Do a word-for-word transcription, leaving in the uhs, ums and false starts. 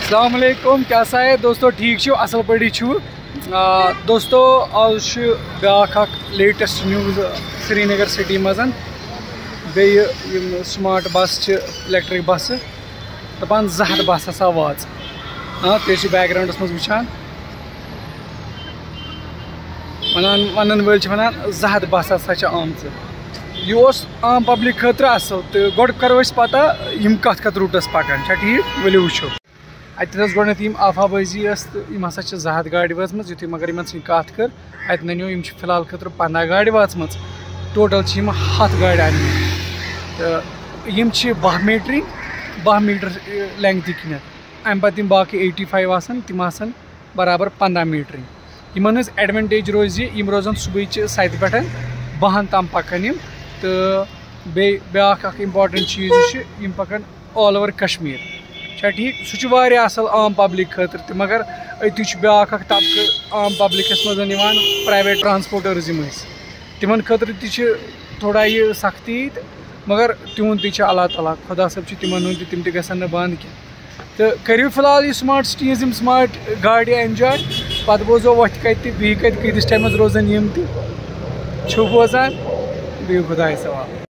السلام علیکم کیا سا ہے دوستو ٹھیک چھو اصل پڑی چھو دوستو آج بیاکھ اکھ latest news Srinagar city مزن بیٚیہِ سمارٹ بس چھ الیکٹرک بس دپان زٕ ہتھ بس ہسا واژ ہاں تُہۍ چھِو بیک گراؤنڈس منٛز وٕچھان ونان ونن وٲلۍ چھِ ونان زٕ ہتھ بس ہسا چھِ آمژٕ یہ اوس عام پبلک خٲطرٕ اصل تہٕ گۄڈٕ کرو أسۍ پتہ یِم کتھ کتھ روٗٹس پکان چھا ٹھیٖک ؤلِو وٕچھو اتہِ ٲس گۄڈنیتھ یِم آفا بٲزی ٲس تہٕ یِم ہسا چھِ زٕ ہتھ گاڑِ وٲژمٕژ یُتھُے مگر یِمن سۭتۍ کتھ کٔر اتہِ ننیو یِم چھِ فِلحال خٲطرٕ پنٛداہ گاڑِ واژمٕژ ٹوٹل چھِ یِم ہتھ گاڑِ انمٕژ تہٕ یِم چھِ باہ میٖٹرٕنۍ باہ میٖٹر لینٛگتھِ کِنٮ۪تھ امہِ پتہٕ یِم باقٕے ایٹی فایو آسان تِم آسان برابر پنٛداہ میٖٹرٕنۍ یِمن ہٕنٛز ایڈوانٹیج روزِ یِم روزان صُبحٕچہِ سَتہِ پٮ۪ٹھ باہن تام پکان یِم تہٕ بیٚیہِ بیٛاکھ اکھ اِمپاٹنٹ چیٖز یُس چھُ یِم پکان آل اوور کشمیٖر چھا ٹھیٖک سُہ چھُ واریاہ اصل عام پبلک خٲطرٕ تہِ مگر أتی چھُ بیٛاکھ اکھ طبقہٕ عام پبلکس منٛز یِوان پرایویٹ ٹرانسپوٹٲرٕز یِم ٲسۍ تِمن خٲطرٕ تہِ چھِ تھوڑا یہِ سختی تہٕ مگر تِہُنٛد تہِ چھُ اللہ تعالیٰ خۄدا صٲب چھُ تِمن ہُنٛد تہِ تِم تہِ گژھن نہٕ بنٛد کینٛہہ تہٕ کٔرِو فِلحال یہِ سمارٹ سٹی ہِنٛز یِم سمارٹ گاڑِ ایٚنجاے پتہٕ بوزو وۄتھِ کتہِ بیٚیہِ کتہِ کۭتِس ٹایمس روزن یِم تہِ چھِو بوزان بِہِو خۄدایس حوالہٕ